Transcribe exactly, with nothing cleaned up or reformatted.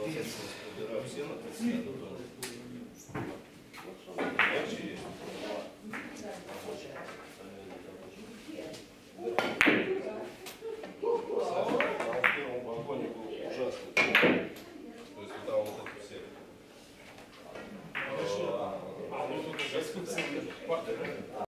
Убираю все на тридцать тонн. Дальше есть. В первом вагоне был ужасный. То есть там вот эти все. А, ну тут уже